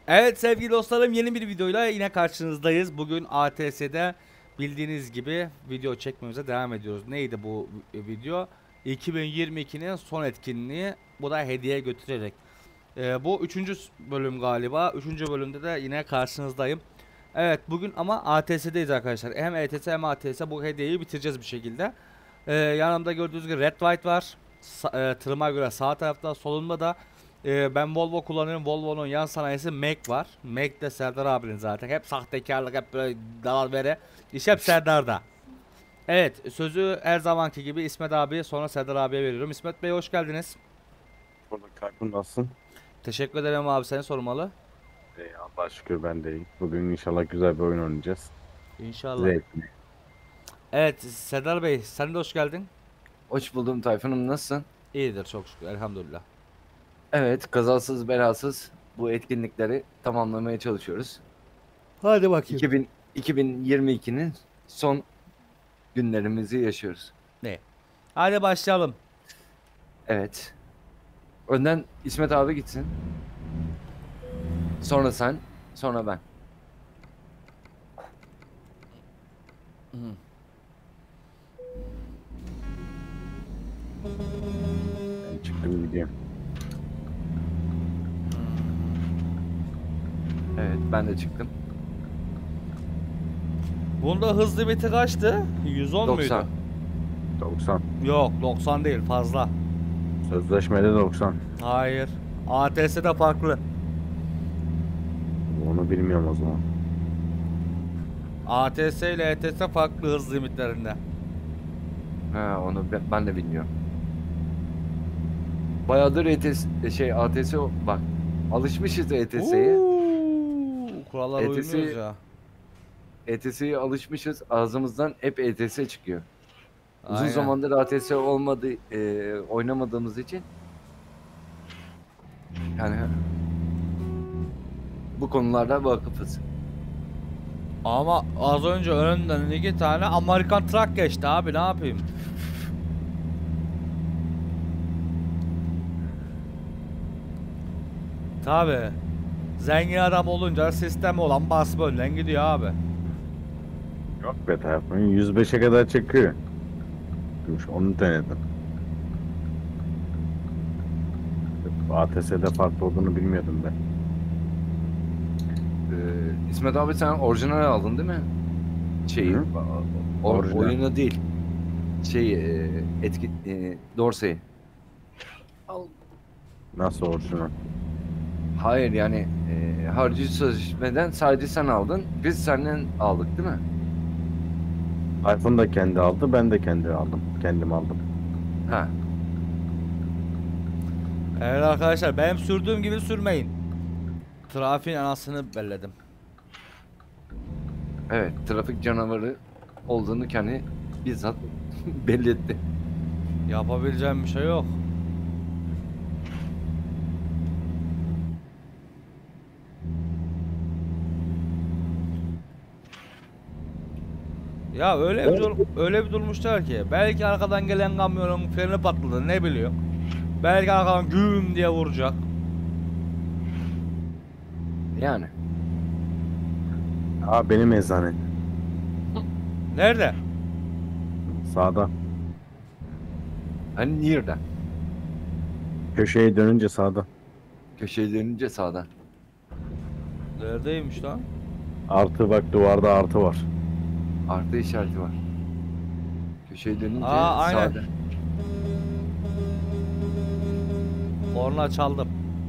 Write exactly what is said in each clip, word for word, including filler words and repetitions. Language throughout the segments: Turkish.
Evet sevgili dostlarım, yeni bir videoyla yine karşınızdayız. Bugün A T S'de bildiğiniz gibi video çekmemize devam ediyoruz. Neydi bu video? iki bin yirmi ikinin son etkinliği. Bu da hediye götürecek. Ee, bu üçüncü bölüm galiba. Üçüncü bölümde de yine karşınızdayım. Evet bugün ama A T S'deyiz arkadaşlar. Hem E T S hem A T S bu hediyeyi bitireceğiz bir şekilde. Ee, yanımda gördüğünüz gibi Red White var. Sa e, tırıma göre sağ tarafta, solunda da ee, ben Volvo kullanıyorum. Volvo'nun yan sanayisi Mac var. Mac de Serdar abinin zaten. Hep sahtekarlık, hep böyle dalal vere. İş hep Serdar'da. Evet, sözü her zamanki gibi İsmet abi, sonra Serdar abiye veriyorum. İsmet Bey hoş geldiniz. Burada Tayfun nasılsın? Teşekkür ederim abi, seni sormalı. İyi, Allah'a şükür ben de iyiyim. Bugün inşallah güzel bir oyun oynayacağız. İnşallah. Zevkli. Evet Serdar Bey, sen de hoş geldin. Hoş buldum Tayfun'um, nasılsın? İyidir çok şükür, elhamdülillah. Evet, kazasız belasız bu etkinlikleri tamamlamaya çalışıyoruz. Hadi bakayım. iki bin, iki bin yirmi ikinin son günlerimizi yaşıyoruz. Ne? Hadi başlayalım. Evet. Önden İsmet abi gitsin. Sonra sen, sonra ben. Ben çıktım gidiyorum. Evet, ben de çıktım. Bunda hız limiti kaçtı? yüz on doksan. muydu? doksan. Yok, doksan değil, fazla. Sözleşmede doksan. Hayır. A T S'de farklı. Onu bilmiyorum o zaman. A T S ile E T S farklı hız limitlerinde. Ha, onu ben, ben de bilmiyorum. Bayağıdır E T S, şey A T S o- bak. Alışmışız E T S'ye. Uuu, kurallara E T S uymuyoruz ya. E T S'ye alışmışız. Ağzımızdan hep E T S çıkıyor. Uzun Aynen. zamandır A T S olmadı, e, oynamadığımız için yani bu konularda vakıfız. Ama az önce önünden iki tane Amerikan truck geçti abi, ne yapayım? Tabi. Zengin adam olunca sistemi olan basma önden gidiyor abi. Yok be Tayfun. yüz beşe kadar çıkıyor. Dur, onu denedim. A T S'de farklı olduğunu bilmiyordum ben. Ee, İsmet abi sen orijinal aldın değil mi? Şeyi, Hı. o, Orijinal. oyunu değil. Şey, e, etki, e, Dorsey'i. Nasıl orijinal? Hayır yani e, harcı sözleşmeden sadece sen aldın. Biz senden aldık değil mi? Tayfun da kendi aldı, ben de kendi aldım. Kendim aldım. Ha. Evet arkadaşlar, benim sürdüğüm gibi sürmeyin. Trafiğin anasını belledim. Evet, trafik canavarı olduğunu kendi bizzat belli etti. Yapabileceğim bir şey yok. Ya öyle bir dur öyle bir durmuşlar ki belki arkadan gelen kamyonun freni patladı, ne biliyor. Belki arkadan güm diye vuracak. Yani. Aa, benim eczane. Nerede? Sağda. Hani nereden? Köşeye dönünce sağda. Köşeye dönünce sağdan. Neredeymiş lan? Artı bak, duvarda artı var. Artı işareti var. Köşeye dönünce Aa, aynen. sağda. Korna çaldım.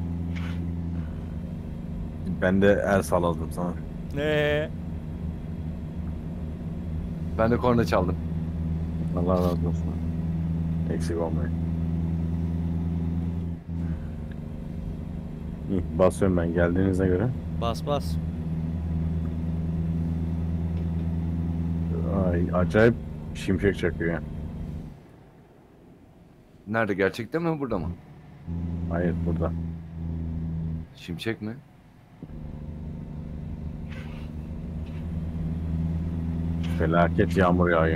Ben de el salladım sana. Ne? Ben de korna çaldım. Allah razı olsun. Eksik olmayın. İyi, basıyorum ben geldiğinize göre. Bas bas. Ay, acayip şimşek çakıyor ya. Nerede? Gerçekte mi, burada mı? Hayır, burada. Şimşek mi? Felaket yağmur yağıyor.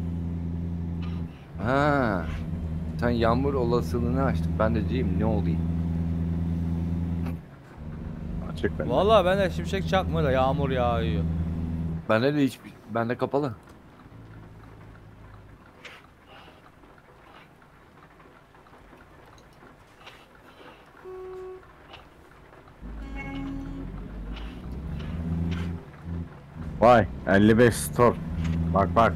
Ha. Sen yağmur olasılığını açtın. Ben de diyeyim ne olayım. şimşek bende. Vallahi ben de şimşek çakmıyor da yağmur yağıyor. Bende de hiç, bende kapalı. Vay elli beş store. Bak bak.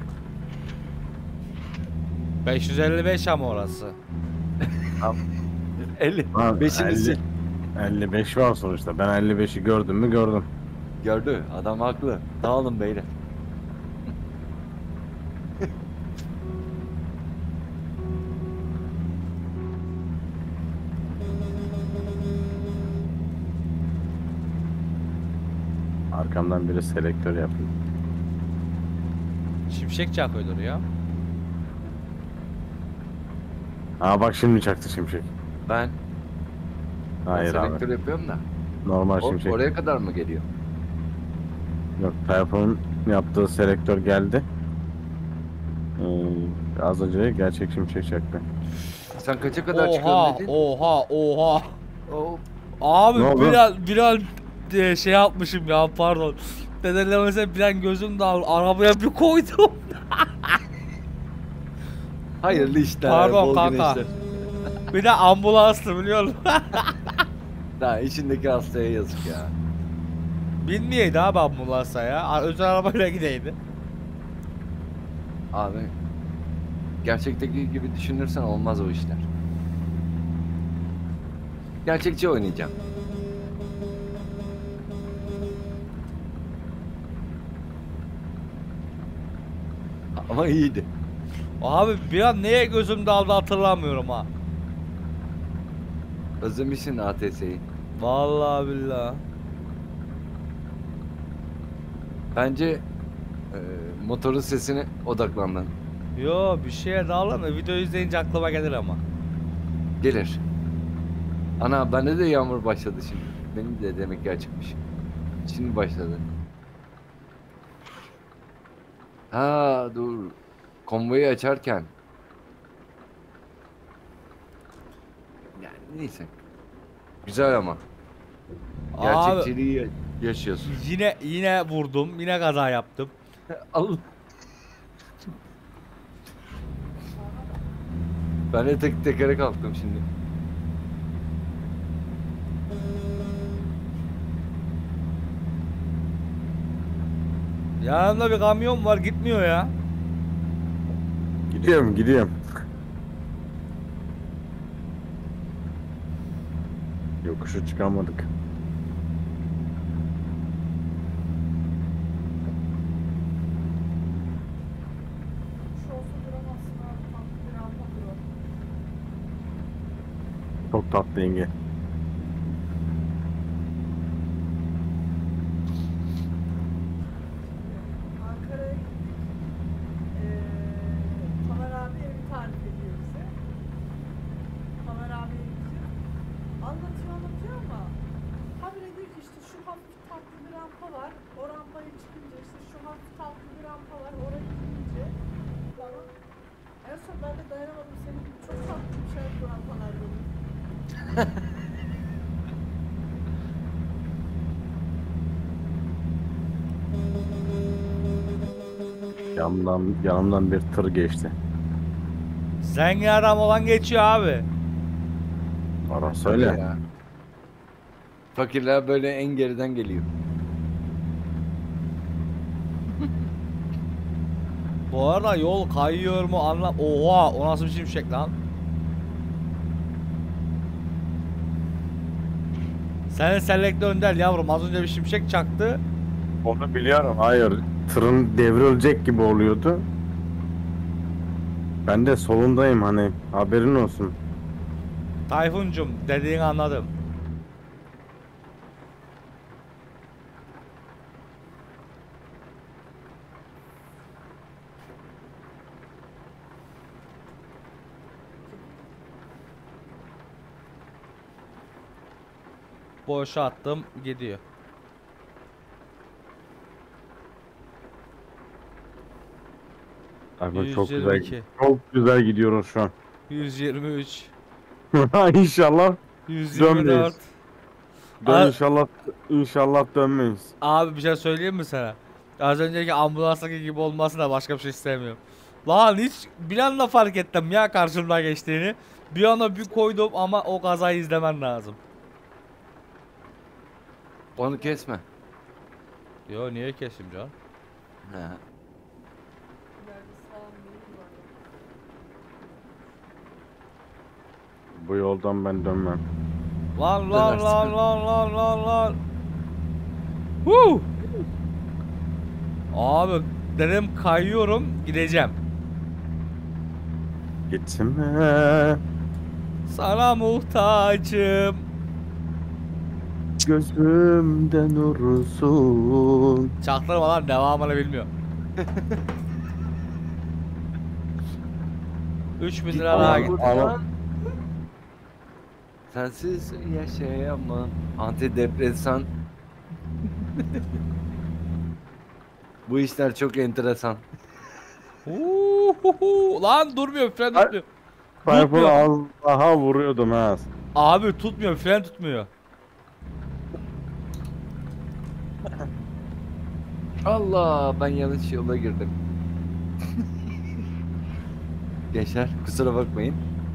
beş yüz elli beş ama orası. elli. Lan, Beşinizi. elli elli beş var sonuçta. Ben elli beşi gördüm mü gördüm. Gördü. Adam haklı. Dağılın beyler. Arkamdan biri selektör yapıyor. Şimşek çakıyordur ya. Aa bak şimdi çaktı şimşek. Ben, Hayır ben abi. selektör yapıyorum da. Normal O, şimşek. oraya kadar mı geliyor? Yok, Tayfun'un yaptığı selektör geldi. Ee, az önce gerçek şimşek çaktı. Sen kaça kadar Oha, çıkıyorum dedin? oha, oha. O, Abi Ne oldu? biraz biraz e, şey yapmışım ya, pardon. Dedeler mesela bir an gözüm dağıldı, arabaya bir koydum. hayırlı işler. Pardon bol kanka. güneşler. Bir de ambulanstı biliyor musun? Daha içindeki hastaya yazık ya. Binmeyeydi abi ambulansa ya. Özel arabayla gideydi. Abi gerçekteki gibi düşünürsen olmaz o işler. Gerçekçi oynayacağım. Ama iyiydi. Abi bir an neye gözüm daldı hatırlamıyorum ha. Özlemişsin A T S'yi. Vallahi billahi. Bence e, motorun sesine odaklandın. Yo bir şeye dağılma. Video izleyince aklıma gelir ama. Gelir. Ana bende de yağmur başladı şimdi. Benim de demek ki açıkmış. Şimdi başladı. Ha dur. Konvoyu açarken. Yani neyse. Güzel ama. Abi Gerçekçiliği ya- yaşıyorsun. yine yine vurdum. Yine kaza yaptım. Al. Ben de tek tekere kalktım şimdi. Yanımda bir kamyon var, gitmiyor ya. Gidiyorum gidiyorum. Yokuşu çıkamadık. Şu olsa duramazsın abi. Tam bir anda durur. Çok tatlı yenge. Ankara'ya gittik. Ee, Tamer abi evi tarif ediyor bize. Tamer abiye gideceğiz. Anlatıyor anlatıyor ama habire diyor ki işte şu hafif tatlı bir rampa var. O rampaya çıkınca işte şu hafif tatlı bir rampa var. Oraya gidince falan. En son ben de dayanamadım. Senin çok tatlı bir şey bu rampalar dedim. Yanımdan, yanımdan bir tır geçti. Zengin adam olan geçiyor abi. Orası öyle. Ya. Fakirler böyle en geriden geliyor. Bu arada yol kayıyor mu anla. Oha, o nasıl bir şimşek lan? Senin selektör önder yavrum, az önce bir şimşek çaktı. Onu biliyorum. Hayır. Tırın devrilecek gibi oluyordu. Ben de solundayım hani. Haberin olsun. Tayfuncum dediğini anladım. Boşa attım, gidiyor. Abi çok yüz yirmi güzel. iki. Çok güzel gidiyoruz şu an. yüz yirmi üç. İnşallah. yüz yirmi dört. Zombiyiz. Ben Aa- inşallah inşallah dönmeyiz. Abi bir şey söyleyeyim mi sana? Az önceki ambulanstaki gibi olmasına da başka bir şey istemiyorum. Lan hiç bir anda fark ettim ya karşımdan geçtiğini. Bir anda bir koydum ama o kazayı izlemen lazım. Onu kesme. Yo niye keseyim can? He. İleride sağım değil var. Bu yoldan ben dönmem. Lan lan Dönersin. lan lan lan lan lan. Woo! Abi dedim kayıyorum gideceğim. Gitme Sana muhtacım. gözümden nursun. Çaktırma lan devamını bilmiyor. üç bin lira daha Git. git. Ama- Sensiz yaşayamam. Antidepresan. Bu işler çok enteresan. Uhuhu. Lan durmuyor fren Ay. tutmuyor. Tayfun Tutmuyor. az daha vuruyordum ha. Abi tutmuyor fren tutmuyor. Allah, ben yanlış yola girdim. Gençler kusura bakmayın.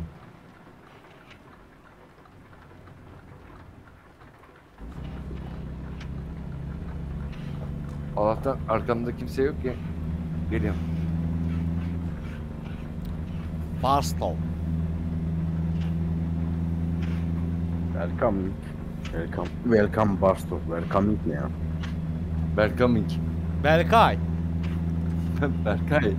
Allah'tan arkamda kimse yok ya. Geliyorum. Barstow. Welcome. Welcome. Welcome Barstow. Welcome ne ya? Berkaming. Berkay. Berkay.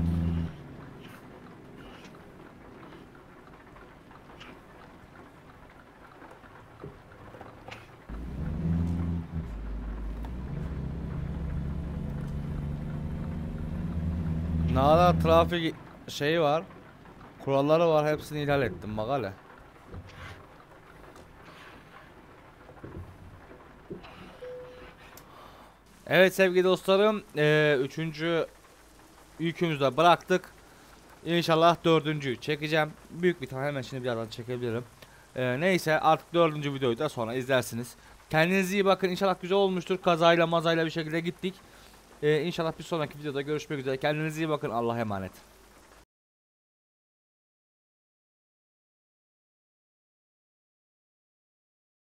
Nara trafik şeyi var. Kuralları var hepsini ihlal ettim bak hele. Evet sevgili dostlarım, eee, üçüncü yükümüzü de bıraktık. İnşallah dördüncüyü çekeceğim. Büyük bir tane hemen şimdi birazdan çekebilirim. Eee, neyse artık dördüncü videoyu da sonra izlersiniz. Kendinize iyi bakın. İnşallah güzel olmuştur. Kazayla mazayla bir şekilde gittik. Eee inşallah bir sonraki videoda görüşmek üzere. Kendinize iyi bakın. Allah'a emanet.